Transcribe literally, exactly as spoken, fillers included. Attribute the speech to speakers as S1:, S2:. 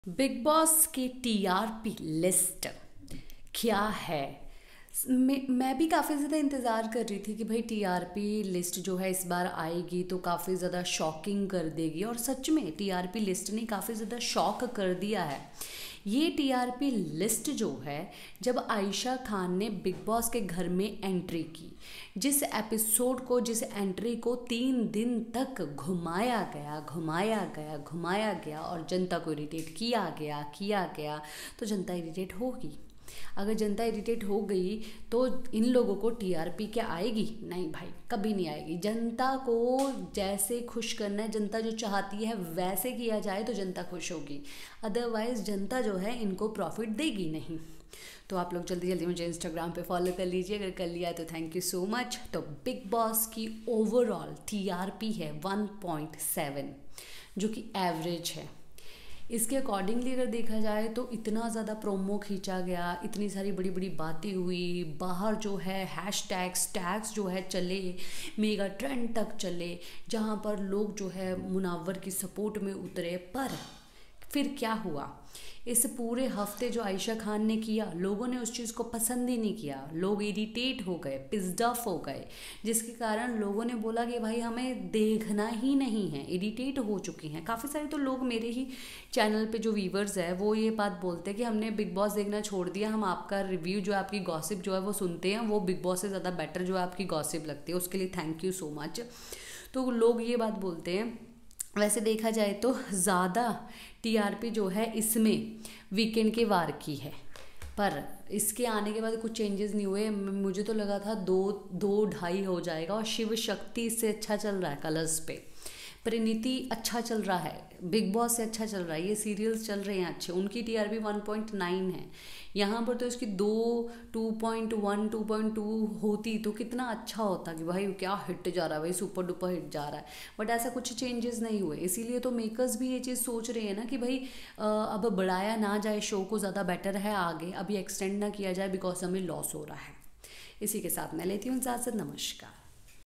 S1: Big Boss की TRP list क्या है। मैं मैं भी काफ़ी ज़्यादा इंतज़ार कर रही थी कि भाई टीआरपी लिस्ट जो है इस बार आएगी तो काफ़ी ज़्यादा शॉकिंग कर देगी, और सच में टीआरपी लिस्ट ने काफ़ी ज़्यादा शॉक कर दिया है। ये टीआरपी लिस्ट जो है, जब आयशा खान ने बिग बॉस के घर में एंट्री की, जिस एपिसोड को जिस एंट्री को तीन दिन तक घुमाया गया घुमाया गया घुमाया गया और जनता को इरिटेट किया गया किया गया तो जनता इरिटेट होगी। अगर जनता इरिटेट हो गई तो इन लोगों को टीआरपी क्या आएगी? नहीं भाई, कभी नहीं आएगी। जनता को जैसे खुश करना है, जनता जो चाहती है वैसे किया जाए तो जनता खुश होगी, अदरवाइज जनता जो है इनको प्रॉफिट देगी नहीं। तो आप लोग जल्दी जल्दी मुझे इंस्टाग्राम पे फॉलो कर लीजिए, अगर कर लिया है तो थैंक यू सो मच। तो बिग बॉस की ओवरऑल टीआरपी है वन पॉइंट सेवन, जो कि एवरेज है। इसके अकॉर्डिंगली अगर देखा जाए तो इतना ज़्यादा प्रोमो खींचा गया, इतनी सारी बड़ी बड़ी बातें हुई, बाहर जो है हैश टैग्स टैग्स जो है चले, मेगा ट्रेंड तक चले, जहाँ पर लोग जो है मुनव्वर की सपोर्ट में उतरे। पर फिर क्या हुआ? इस पूरे हफ्ते जो आयशा खान ने किया, लोगों ने उस चीज़ को पसंद ही नहीं किया। लोग इरिटेट हो गए, पिस्ड ऑफ हो गए, जिसके कारण लोगों ने बोला कि भाई हमें देखना ही नहीं है, इरिटेट हो चुकी हैं। काफ़ी सारे तो लोग मेरे ही चैनल पे जो व्यूवर्स है वो ये बात बोलते हैं कि हमने बिग बॉस देखना छोड़ दिया, हम आपका रिव्यू जो है, आपकी गॉसिप जो है वो सुनते हैं, वो बिग बॉस से ज़्यादा बेटर जो है आपकी गॉसिप लगती है, उसके लिए थैंक यू सो मच। तो लोग ये बात बोलते हैं। वैसे देखा जाए तो ज़्यादा टीआरपी जो है इसमें वीकेंड के वार की है, पर इसके आने के बाद कुछ चेंजेस नहीं हुए। मुझे तो लगा था दो दो ढाई हो जाएगा, और शिव शक्ति इससे अच्छा चल रहा है कलर्स पे, परिणीति अच्छा चल रहा है, बिग बॉस से अच्छा चल रहा है, ये सीरियल्स चल रहे हैं अच्छे। उनकी टीआरपी वन पॉइंट नाइन है, यहाँ पर तो इसकी दो two point one two point two होती तो कितना अच्छा होता कि भाई क्या हिट जा रहा है, भाई सुपर डुपर हिट जा रहा है। बट ऐसा कुछ चेंजेस नहीं हुए, इसीलिए तो मेकर्स भी ये चीज़ सोच रहे हैं ना कि भाई अब बढ़ाया ना जाए शो को, ज़्यादा बेटर है आगे अभी एक्सटेंड ना किया जाए, बिकॉज हमें लॉस हो रहा है। इसी के साथ मैं लेती हूँ इजाज़त, नमस्कार।